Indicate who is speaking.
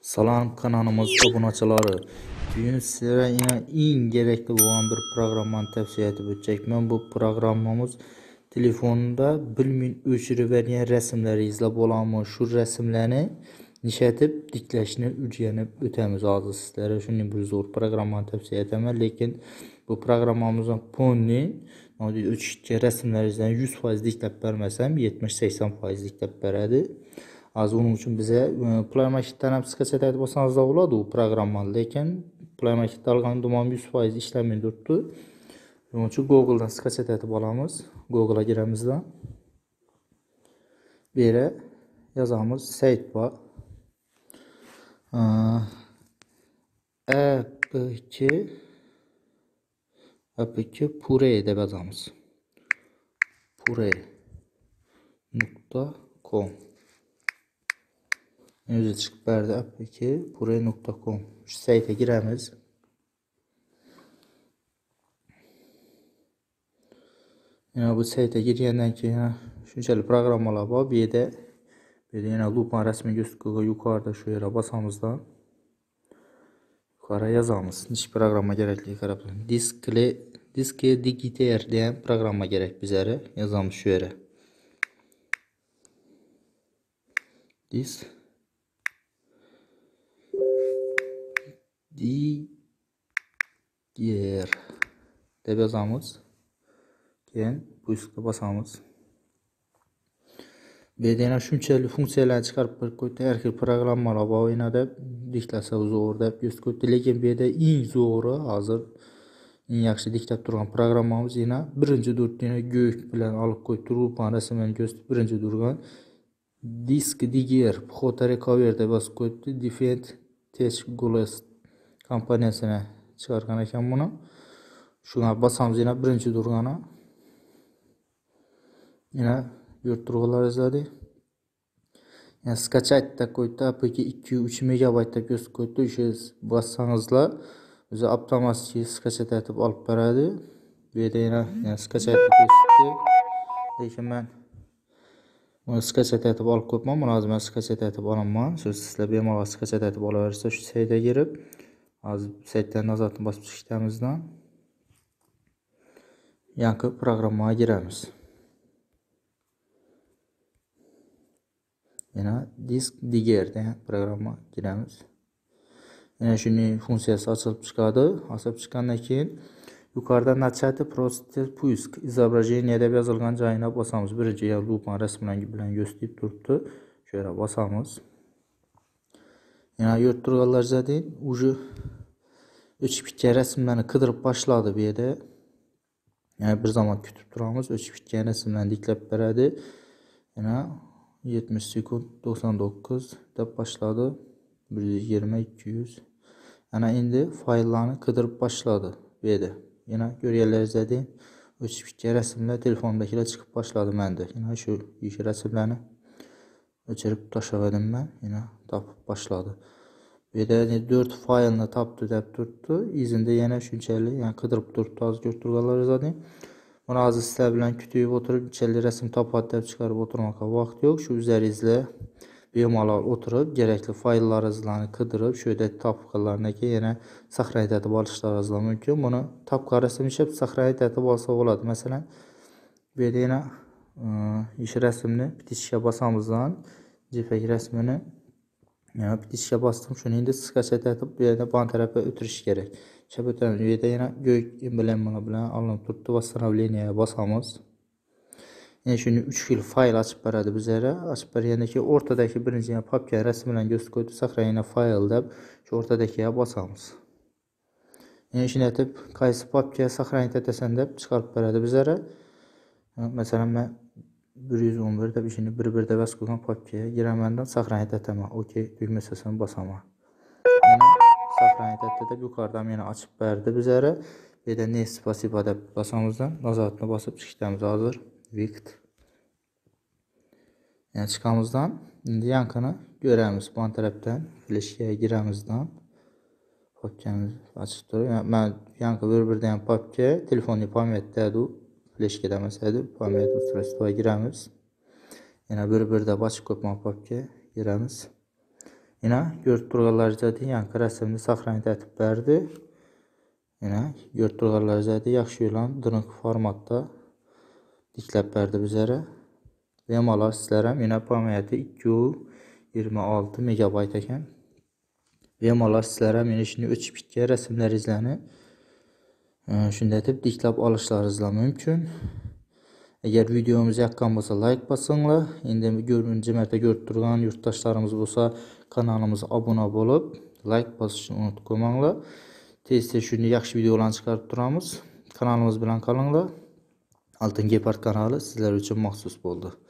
Speaker 1: Salam kanalımız obunaçıları. Bugün sizlere yine en gerekli olan bir programmanı tavsiye edip ötecekmen. Bu programmamız telefonunda bilmin öçürüp vergen resimleri izlep olamı. Şu resimlerini nişetip dikleşini öğrenip ötemiz azı sizlere. Şunun bir zor programmanı tavsiye edemem. Lekin bu programmamızın ponni öçükçe resimleri izleyen 100% diklep vermesem 70-80% diklep veredi. Az onun için bize Play Market'ten hem sketchet edip olsanız da oladı o programmalı. Lekin Play Market'te algan duman 100% işlemin durdu. Onun için Google'dan sketchet edip alamız. Google'a giremizde. Bir yere yazamız. Sayt var. APK Pure deb yazamız. Pure.com Özü çıkıp berdi APK Pure.com Şu sayta giremiz. Yani bu sayta girgenden keyin şunchalik programmalar bor. Bu yerda yana Lupan rasmi gösterge yuqorida shu yerga basamizda yuqori yazamiz. Nish programma kerakli qarab turing. Diske Digiter degan programma kerak bizlere. Yazamiz shu yerga. Diger deb yazamiz. Keyin po'stga basamiz. Bu yerda yana shunchalik funksiyalarni chiqarib qo'ydi. Har xil programmalar bor o'yinada diklasa zo'r deb ko'rsatdi. Lekin bu yerda eng zo'ri hozir eng yaxshi diklab turgan programmamiz yana birinchi do'rtini go'k bilan olib qo'yib turib, rasmini ko'rsatib birinchi turgan Disk Diger Photo Recover deb bosib qo'yibdi. Defend Tech Glass kompaniyasini chiqargan ekan buni. Shuna bosamiz yana birinchi turgani. Yana yurtturg'ular izladi. Yani skачать qo'ydi. APK 2-3 megabayt deb ko'rsatib qo'ydi. O'sha bossangizlar o'zi avtomatik skачать etib olib beradi. Bu yerda yana skачать ko'rsatdi. Lekin men buni skачать etib olib qo'yibman. Buni hozir men skачать etib olaman. Shu sizlar bemalol skачать etib olaversa shu saytga kirib, hozir saytdan nazoratni bosib chiqishimizdan yangi programmaga giramiz. Yana Disk Diger degan programma giramiz. Yana shuning funksiyasi ochilib chiqadi. Ochilib chiqqandan keyin yuqorida начать просто поиск изображение deb yozilgan joyini bosamiz. Birinchi Lupan rasmlari bilan ko'rsatib turibdi. Shu yerga bosamiz. Yana yurtturganlar zaten уже o'chib ketgan rasmlarni qidirib boshladi bu yerda. Yani bir zaman kutib turamiz. O'chib ketgan rasmlarni diklab beradi. Yana 70 sekund 99 deb boshladi. 120 200. Ana endi fayllarni qidirib boshladi bu yerda. Yana ko'rganlaringizdek o'chib ketgan rasmlar telefondagilar chiqib boshladi menda. Yana shu rasmlarni o'chirib tashladim men. Yana topib boshladi. Bu yerda 4 faylni topdi deb turibdi. Izinde yana shunchalik qidirib turibdi hozir ko'rturganlaringizdek. Buni hozir sizlar bilan kutib o'tirib, chelli rasm topadi deb chiqarib o'tirmoqqa vaqt yo'q. Shu o'zlaringizga bemalol o'tirib, kerakli fayllaringizni qidirib, shu yerda topganlardan keyin yana saqlanib etib olishlaringiz mumkin. Buni topgan rasm ishib saqlanib etib olsa bo'ladi. Masalan, bu yerda yana ish rasmni bitishga bosamizdan JPEG rasmini bitishga bosdim. Shuni endi skачать etib bu yerda ban tarafga o'tirish kerak. Shabotan bu yerda yana go'k emblem bilan olinib turibdi. Восстановление bosamiz. Yani shuni 3 xil fayl ochib beradi bizlarga. Ochib bergandan keyin o'rtadagi birinchi papka rasm bilan ko'rsatib qo'ydi. Saqlangan fayl deb shu o'rtadagiga bosamiz. Yani shuni aytib, qaysi papka saqlanib etasan deb chiqarib beradi bizlarga. Masalan, men 111 deb ishini 11 deb bosib qo'ygan papkaga giramandan saqlanib etaman. Okey tugmasini bosaman. Saqlanib etdi deb yuqoridan meni ochib berdi bizlarga. Bu yerda ne spasibo deb bosamizdan nazoratni bosib chiqamiz hozir. Vikt. Yani chiqamizdan endi yankini ko'ramiz. Bu tarafdan flashga giramizdan papkamiz ochib turib, men yanki bir-birdan papka telefonni pametda du flashga demasaydi, pamet ustroystoga giramiz. Yana bir-birda ochib qo'ygan papka giramiz. Yine görüp turğanlarca yankı rəsmini saxlayın etib bərdi. Yine görüp turğanlarca yaxşı olan dırnıq formatda dikləb bərdi bizlərə. VM'lar sizlərəm. Yine pamyatı 226 MB ekan. VM'lar sizlərəm. Yine şimdi öçüb bitkiyə rəsmlər izləni. Şunda etib dikləb alışlarınızla mümkün. Eğer videomuza yaqqan bolsa like basınlar. İndi görüncü mərtə görüp turğan yurttaşlarımız bolsa kanalımıza abunə olub like basışını unutmayınlar. Tez-tez şunu yaxşı videolarını çıxarıb turamız. Kanalımız bilan qalınlar. Altın Gepard kanalı sizlər üçün məxsus oldu.